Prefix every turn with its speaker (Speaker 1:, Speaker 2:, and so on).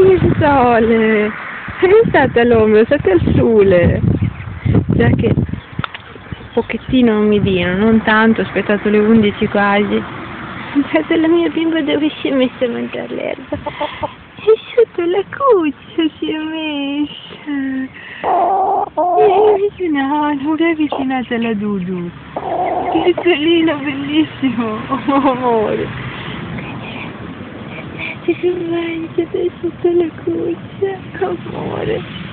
Speaker 1: il sole! Non state all'ombra, state al sole! Già che un pochettino umidino, non tanto, ho aspettato le 11 quasi. Guarda la mia bimba dove si è messa a mangiare l'erba? E sotto la cuccia si è messa. No, non è avvicinata alla Dudu. Piccolino, bellissimo. Oh, amore. Si mangia sotto la cuccia, amore.